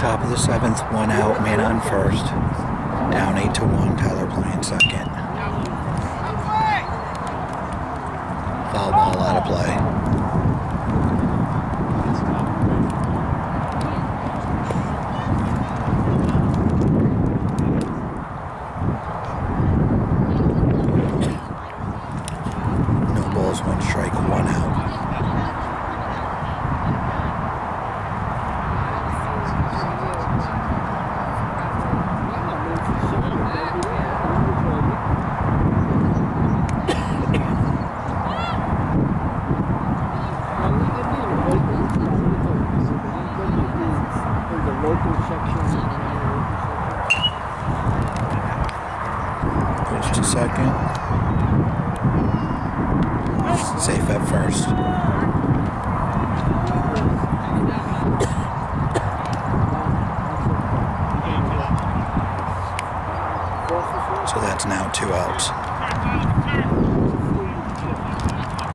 Top of the 7th, 1 out, man on first. Down 8-1, Tyler playing second. Foul ball out of play. No balls, 1 strike, 1 out. Pitch to second. Safe at first. So that's now 2 outs.